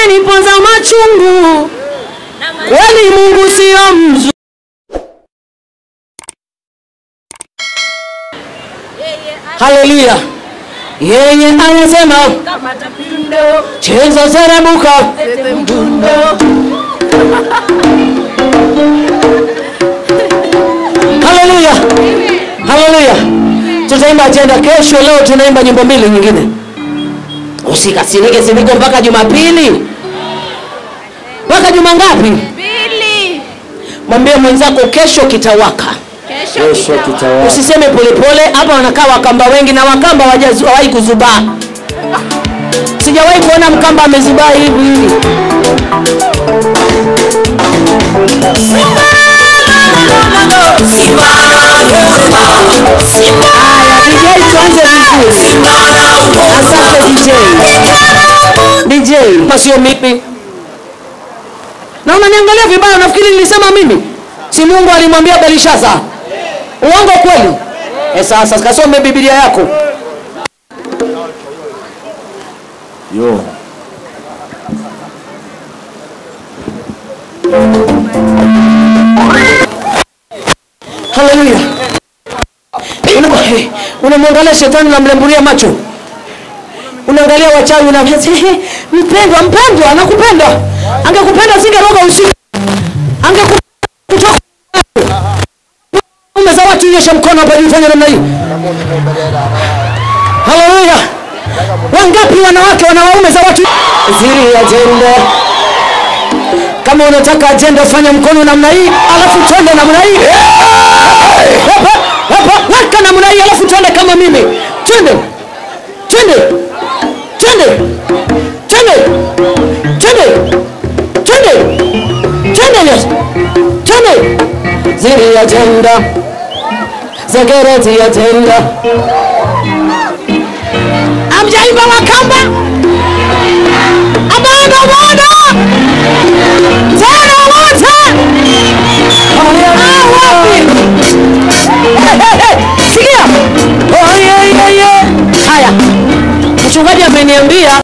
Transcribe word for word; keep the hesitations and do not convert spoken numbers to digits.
amenipoza machungu. Kweli Mungu sio mzuri. Haleluya. Yeye anasema cheza serebuka mdundo. Haleluya. Haleluya. Tutaimba tena kesho, leo tunaimba nyimbo mbili nyingine. Usikasirike siviko mpaka Jumapili. Mpaka juma ngapi? Mbili. Mwambie mwenzako kesho kitawaka. Kesho kitawaka. Usiseme polepole, hapa wanakaa wakamba wengi na wakamba hawajawahi kuzubaa. Sijawahi kuona mkamba amezubaa hivi. Simba Simba haya D J tuanze vizuri. Asante D J. D J, pasio mipi? Na unaniangalia vibaya, unafikiri nilisema mimi? Si Mungu alimwambia Belishazar. Uongo kweli? Eh, sasa kasome Biblia yako. Yo. Haleluya. Unamwangalia shetani na mlembulia macho. Unaangalia wachawi na mpendwa, mpendwa anakupenda. Angekupenda singeroga usiku. Angekutoka. Umeza watu nyosha mkono hapa nifanye namna hii. Haleluya. Wangapi wanawake wanaume za watu ziri agenda. Kama unataka agenda fanya mkono namna hii, alafu twende namna hii. Hapa hapa weka namna hii, alafu twende kama mimi. Twende. Twende. Twende. Twende. Twende. Twende. Twende yes. Twende. Ziri agenda. Zagereti agenda. Amjaiba wakamba.